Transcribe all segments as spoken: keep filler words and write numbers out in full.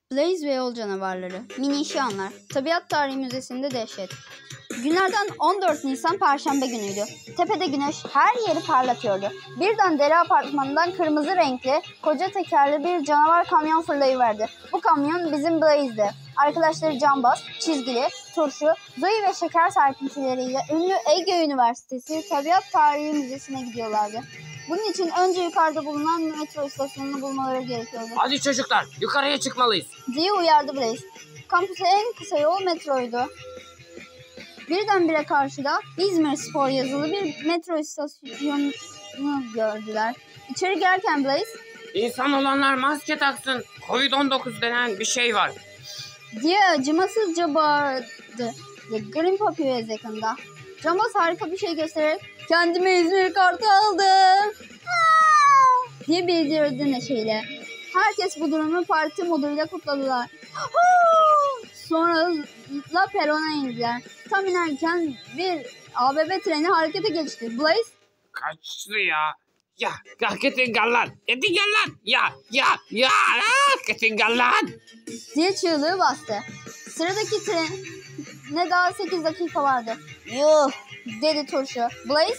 Blaze ve Yol Canavarları, Minişyanlar, Tabiat Tarihi Müzesi'nde dehşet. Günlerden on dört Nisan Perşembe günüydü. Tepede güneş her yeri parlatıyordu. Birden deri apartmanından kırmızı renkli, koca tekerli bir canavar kamyon fırlayıverdi. Bu kamyon bizim Blaze'di. Arkadaşları Cambaz, Çizgili, Turşu, Zoe ve Şeker serpintileriyle ünlü Ege Üniversitesi Tabiat Tarihi Müzesi'ne gidiyorlardı. Bunun için önce yukarıda bulunan metro istasyonunu bulmaları gerekiyordu. Hadi çocuklar, yukarıya çıkmalıyız diye uyardı Blaze. Kampüse en kısa yol metroydu. Birdenbire karşıda İzmir Spor yazılı bir metro istasyonunu gördüler. İçeri girerken Blaze, İnsan olanlar maske taksın, kovid on dokuz denen bir şey var diye acımasızca bağırdı. The Green Papyrus yakında. Cambaz harika bir şey göstererek kendime İzmir kartı aldım Aa! diye bildirdi neşeyle. Herkes bu durumu parti moduyla kutladılar. Aa! Sonra la perona indiler. Tam inerken bir A B B treni harekete geçti. Blaze, kaçtı ya. Ya, ketingallan, ketingallan, ya, ya, ya, ketingallan diye çığlığı bastı. Sıradaki trene daha sekiz dakika vardı. Yuh, dedi Turşu. Blaze,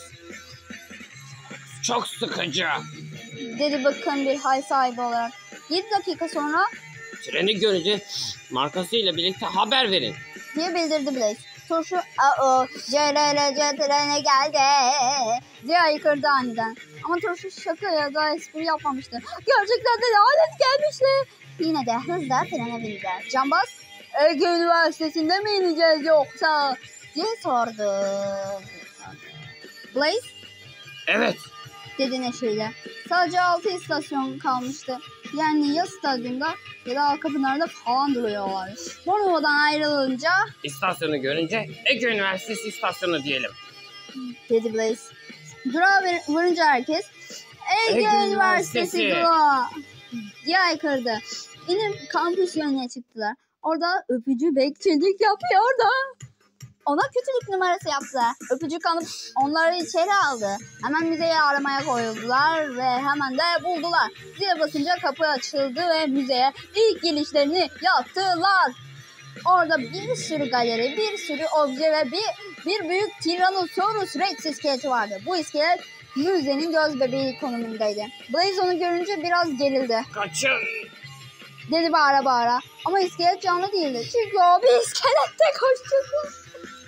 çok sıkıcı, dedi bıkkın bir hal sahibi olarak. yedi dakika sonra treni görünce markasıyla birlikte haber verin diye bildirdi Blaze. Turşu, aa, C R L C trene geldi diye haykırdı aniden. Ama Turşu şaka ya da espri yapmamıştı. Gerçekten de lanet gelmişti. Yine de hızla trene bindiler. Cambaz, Ege Üniversitesi'nde mi ineceğiz yoksa diye sordu. Blaze, evet, dedi neşeyle. Sadece altı istasyon kalmıştı. Yani ya stadyumda ya da Halkapınar'da falan duruyorlar. Bornova'dan ayrılınca istasyonu görünce Ege Üniversitesi istasyonu diyelim, dedi Blaze. Durağa varınca herkes Ege, Ege Üniversitesi, Üniversitesi durağı diye haykırdı. İnip kampüs yönüne çıktılar. Orada öpücü bekçilik yapıyordu. Ona kötülük numarası yaptılar. Öpücük alıp onları içeri aldı. Hemen müzeyi aramaya koyuldular ve hemen de buldular. Zile basınca kapı açıldı ve müzeye ilk girişlerini yaptılar. Orada bir sürü galeri, bir sürü obje ve bir, bir büyük Tyrannosaurus Rex iskeleti vardı. Bu iskelet müzenin göz bebeği konumundaydı. Blaze onu görünce biraz gerildi. kaçın, dedi bağıra bağıra. Ama iskelet canlı değildi. Çünkü o bir iskelette koştu.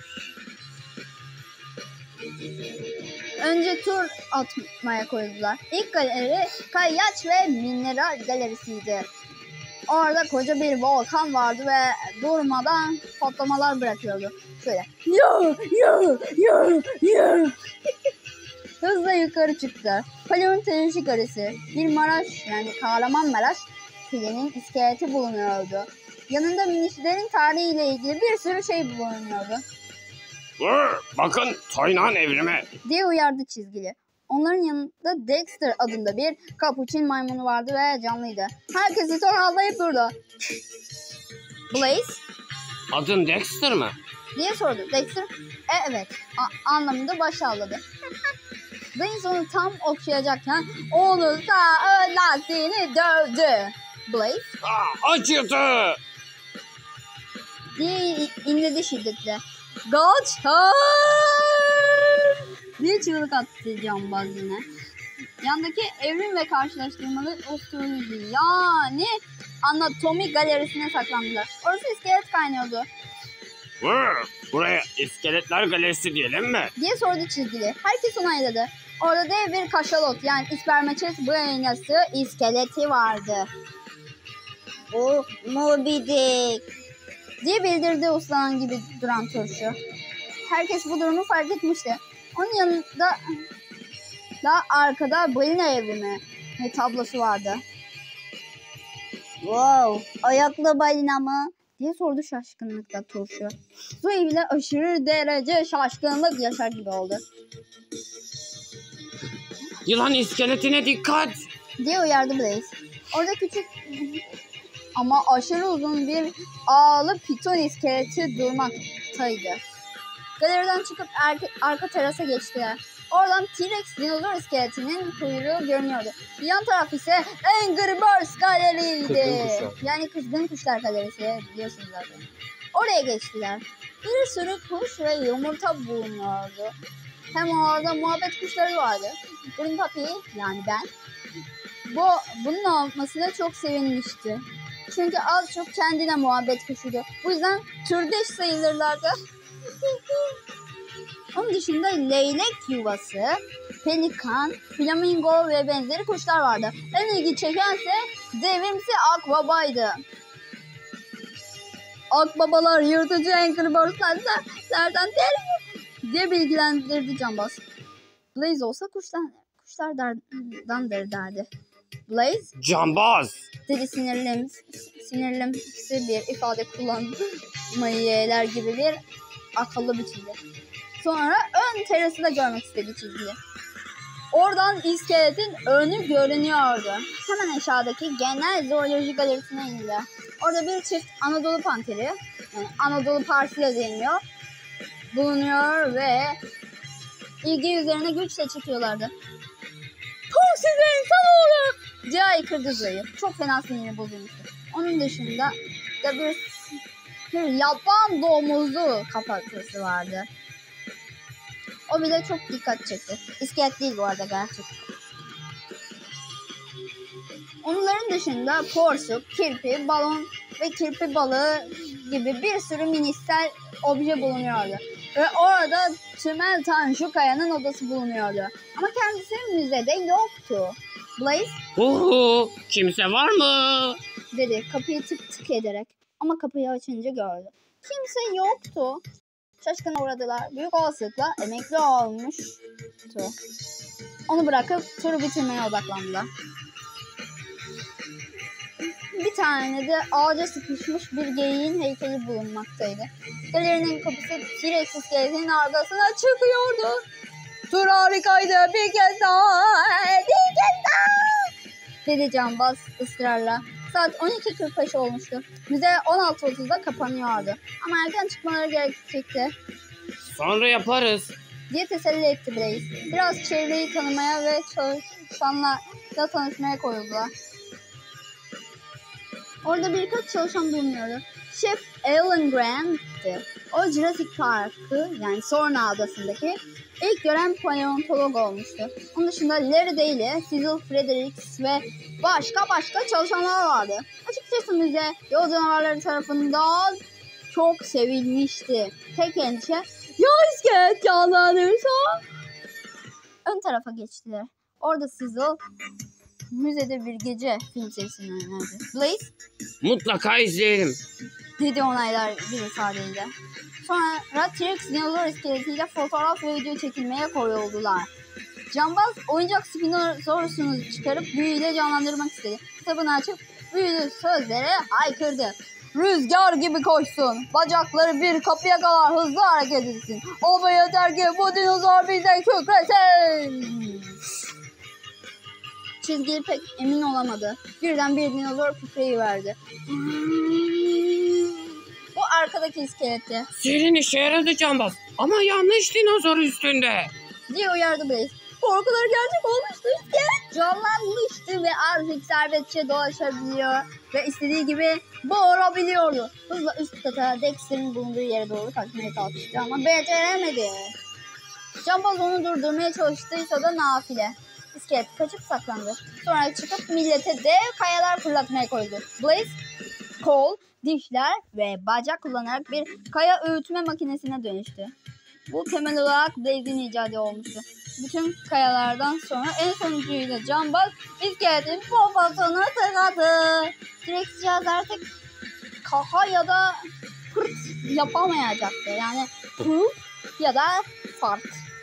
Önce tur atmaya koydular. İlk galeri Kayyaç ve Mineral Galerisi'ydi. Orada koca bir volkan vardı ve durmadan patlamalar bırakıyordu. Şöyle yo yo yo yo. Hızla yukarı çıktı. Paleontolojik Garisi, bir Maraş yani Kahramanmaraş filinin iskeleti bulunuyordu. Yanında minişlerin tarihiyle ilgili bir sürü şey bulunuyordu. Bakın toynağın evrimi diye uyardı Çizgili. Onların yanında Dexter adında bir kapuçin maymunu vardı ve canlıydı. Herkesi torhallayıp durdu. Blaze, adın Dexter mı diye sordu. Dexter, e, evet A- anlamında baş salladı. Blaze onu tam okşayacakken onu sağ ön lastiğini dövdü. Blaze, Aa, acıdı diye inledi şiddetle. Kaçın diye çığlık attı Cambaz yine. Yandaki evrim ve karşılaştırmalı osteoloji yani anatomi galerisine saklandılar. Orası iskelet kaynıyordu. Buraya iskeletler galerisi diyelim mi diye sordu Çizgili. Herkes onayladı. Orada dev bir kaşalot yani Spermaches buenası iskeleti vardı. Bu Moby Dick diye bildirdi uslan gibi duran Turşu. Herkes bu durumu fark etmişti. Onun yanında da arkada balina evrimi ve tablosu vardı. Wow, ayaklı balina mı? diye sordu şaşkınlıkla Turşu. Zoe bile aşırı derece şaşkınlık yaşar gibi oldu. Yılan iskeletine dikkat diye uyardı Blaze. Orada küçük ama aşırı uzun bir ağlı piton iskeleti durmaktaydı. Galeriden çıkıp arka, arka terasa geçtiler. Oradan T-Rex dinozor iskeletinin kuyruğu görünüyordu. Yan taraf ise Angry Birds galeriydi. Kızgın kuşlar. Yani kızgın kuşlar galerisi biliyorsunuz zaten. Oraya geçtiler. Bir sürü kuş ve yumurta bulunuyordu. Hem orada muhabbet kuşları vardı. Green Puppy yani ben. Bu, bunun olmasına çok sevinmişti. Çünkü az çok kendine muhabbet kuşuydu. Bu yüzden türdeş sayılırlardı. Onun dışında leylek yuvası, pelikan, flamingo ve benzeri kuşlar vardı. En ilgi çekense devrimsi akbabaydı. Akbabalar yırtıcı Angry Birds'lerden değil mi? diye bilgilendirdi Cambaz. Blaze olsa kuşlar, kuşlardandır derdi. Blaze Cambaz. dedi sinirlim, sinirlimsi bir ifade kullanmayı yeğler gibi bir akıllı biçimde. Sonra ön terası da görmek istedi çizgiyi. Oradan iskeletin önü görünüyordu. Hemen aşağıdaki genel zooloji galerisine indi. Orada bir çift Anadolu panteri, yani Anadolu parsı da deniyor, bulunuyor ve ilgi üzerine güçle çekiyorlardı. "Puh size insanoğlu!" diye haykırdı zayıf. Çok fena siniri bozulmuştu. Onun dışında da bir, bir yaban domuzu kafatası vardı. O bile çok dikkat çekti. İskelet değil bu arada, gerçek. Onların dışında porsuk, kirpi, balon ve kirpi balığı gibi bir sürü minisel obje bulunuyordu. Ve orada Tümel Tanju Kaya'nın odası bulunuyordu. Ama kendisi müzede yoktu. Blaze Uhu, kimse var mı? dedi kapıyı tık tık ederek. Ama kapıyı açınca gördü. Kimse yoktu. Şaşkına uğradılar. Büyük olasılıkla emekli olmuştu. Onu bırakıp turu bitirmeye odaklandılar. Bir tane de ağaca sıkışmış bir geyiğin heykeli bulunmaktaydı. Galerinin kapısı T-Rex iskeletinin arkasına çıkıyordu. Tur harikaydı, bir kez daha, bir kez daha, dedi Cambaz ısrarla. Saat on iki kırk beş olmuştu. Müze on altı otuzda kapanıyordu. Ama erken çıkmaları gerekecekti Sonra yaparız. diye teselli etti Blaze. Biraz çevreyi tanımaya ve çalışanlarla tanışmaya koyuldular. Orada birkaç çalışan bulunuyordu. Şef Alan Grant'ti. O Jurassic Park'ı, yani Sorna Adası'ndaki ilk gören paleontolog olmuştu. Onun dışında Larry Daly, Cecil Fredericks ve başka başka çalışanlar vardı. Açıkçası müze yol canavarları tarafından çok sevilmişti. Tek endişe, ya iskelet canlanırsa? Ön tarafa geçtiler. Orada Cecil müzede bir gece film serisini önerdi. Blaze Mutlaka izleyelim. dedi onaylar bir ifadeyle. Sonra T-Rex dinozor iskeletiyle fotoğraf ve video çekilmeye koyuldular. Cambaz oyuncak Spinosaurus'unu çıkarıp büyüyle canlandırmak istedi. Kitabını açıp büyülü sözlere haykırdı. Rüzgar gibi koşsun, bacakları bir kapıya kadar hızlı hareket etsin. O be yeter ki bu dinozor bize kükresin. Çizgili pek emin olamadı. Birden bir dinozor kükreyi verdi. Bu arkadaki iskeletti Senin işe yaradı Cambaz. Ama yanlış dinozor üstünde. diye uyardı Blaze. Korkuları gerçek olmuştu. İskelet canlanmıştı ve artık serbestçe dolaşabiliyor ve istediği gibi bağırabiliyordu. Hızla üst kata Dexter'in bulunduğu yere doğru kaçmaya kalkıştı ama beceremedi. Cambaz onu durdurmaya çalıştıysa da nafile. İskelet kaçıp saklandı. Sonra çıkıp millete dev kayalar fırlatmaya koydu. Blaze, kol, dişler ve bacak kullanarak bir kaya öğütme makinesine dönüştü. Bu temel olarak Blaze'in icadı olmuştu. Bütün kayalardan sonra en sonuncuyla Cambaz iskeletin poposunu tıkadı. T-Rex cihaz artık kaka ya da pırt yapamayacaktı. Yani poop ya da fart.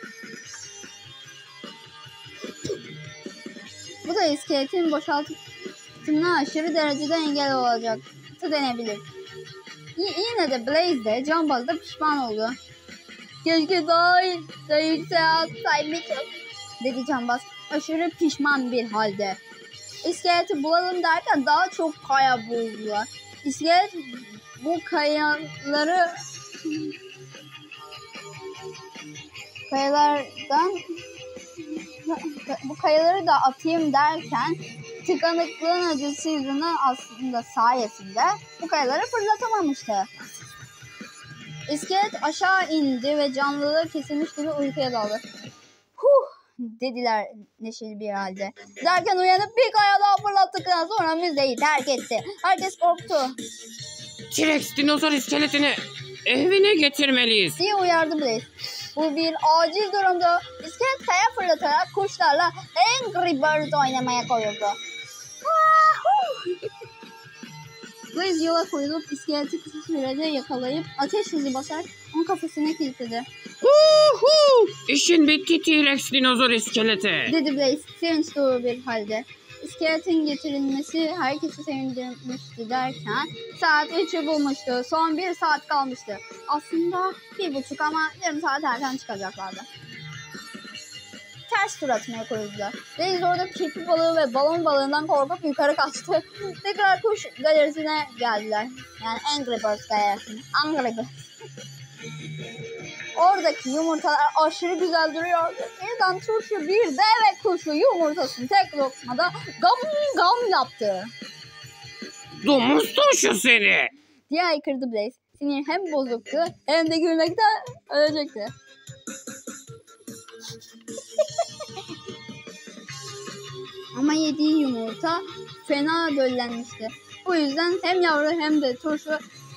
Bu da iskeletin boşaltımına aşırı derecede engel olacaktı denebilir. Y- yine de Blaze de Cambaz da pişman oldu. Keşke daha iyi da yükseğe atsaymışım, dedi Cambaz aşırı pişman bir halde. İskeleti bulalım derken daha çok kaya buldular. İskelet bu kayaları kayalardan bu kayaları da atayım derken tıkanıklığın acısı yüzünden aslında sayesinde bu kayaları fırlatamamıştı. İskelet aşağı indi ve canlılığı kesilmiş gibi uykuya daldı. Huh dediler neşeli bir halde. Derken uyanıp bir kaya daha fırlattıktan sonra müzeyi terk etti. Herkes korktu T-Rex dinozor iskeletini evine getirmeliyiz diye uyardı Blaze. Bu bir acil durumdu. İskelet kaya fırlatarak kuşlarla Angry Birds oynamaya koyuldu. Blaze yola koyulup iskeleti kısa sürede yakalayıp ateş hızı basarak onun kafasına kilitledi. Uhu! İşin bitti T-Rex dinozor iskeleti. Dedi Blaze sevinç dolu bir halde. İskeletin getirilmesi herkesi sevindirmişti derken saat üçü bulmuştu. Son bir saat kalmıştı. Aslında bir buçuk ama yarım saat erken çıkacaklardı. Ters tur atmaya koyuldular. Blaze orada kirpi balığı ve balon balığından korkup yukarı kaçtı. Tekrar kuş galerisine geldiler. Yani Angry Birds galerisine. Angry Birds. Oradaki yumurtalar aşırı güzel duruyordu. Birden turşu bir deve kuşu yumurtasını tek lokmada gam gam yaptı. Domuz turşu seni. Diye haykırdı Blaze. Sinir hem bozuktu hem de gülmekten ölecekti. Ama yediği yumurta fena döllenmişti. Bu yüzden hem yavru hem de turşu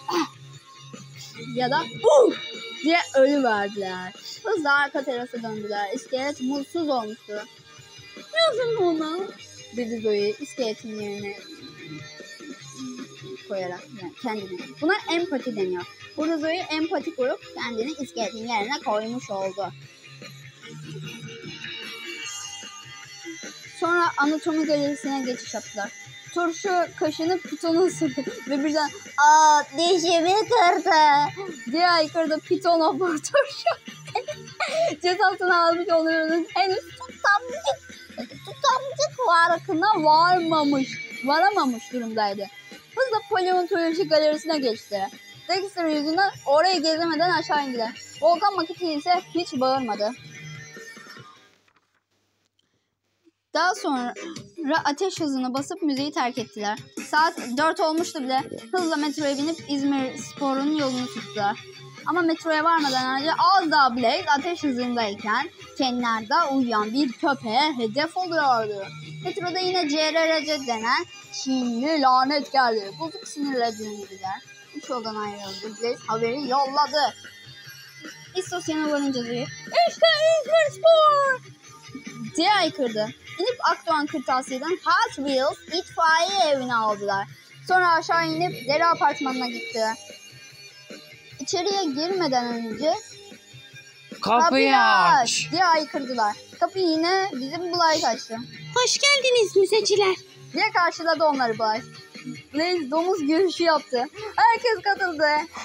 ya da uh! diye ölüverdiler. Hızla arka terasa döndüler. İskelet mutsuz olmuştu. Yazın ona dedi Zoe iskeletin yerine koyarak yani kendini. Buna empati deniyor. Burada Zoe empati kurup kendini iskeletin yerine koymuş oldu. Sonra anatomi galerisine geçiş yaptılar. Turşu kaşını pitonu ısırdı ve birden ''Aa dişimi kırdı'' diye haykırdı piton operatörü. Cezasını almış onların henüz tutamcık, tutamcık farkına varmamış, varamamış durumdaydı. Hızla paleontoloji galerisine geçti. Dexter yüzünden orayı gezemeden aşağı indiler. Volkan maketi ise hiç bağırmadı. Daha sonra ateş hızına basıp müzeyi terk ettiler. Saat dört olmuştu bile. Hızla metroya binip İzmir Spor'un yolunu tuttular. Ama metroya varmadan önce az daha Blaze ateş hızındayken kenarda uyuyan bir köpeğe hedef oluyordu. Metroda yine C R R C denen Çinli lanet geldi. Bozuk sinirle dinlediler. Üç yoldan ayrıldı. Blaze haberi yolladı. İstasyona varınca Zoe "İşte İzmir Spor!" diye haykırdı. İnip Akdoğan Kırtasiye'den Hot Wheels itfaiye evine aldılar. Sonra aşağı inip deri apartmanına gitti. İçeriye girmeden önce Kapıyı aç diye haykırdılar. Kapı yine bizim Blythe açtı. Hoş geldiniz müzeciler. Diye karşıladı onları Blythe. Blaze domuz görüşü yaptı. Herkes katıldı.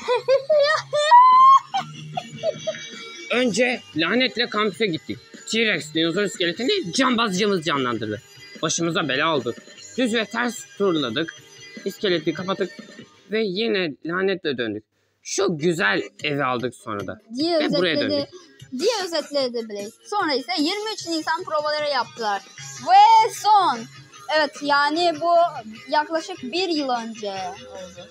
Önce lanetle kampüse gittik. T-Rex dinozor iskeletini cambazcımız canlandırdı. Başımıza bela oldu. Düz ve ters turladık. İskeleti kapattık ve yine lanetle döndük. Şu güzel evi aldık sonra da. Diye ve buraya özetledi. döndük. Diye özetledi Blaze. Sonra ise yirmi üç Nisan provaları yaptılar. Ve son. Evet yani bu yaklaşık bir yıl önce oldu.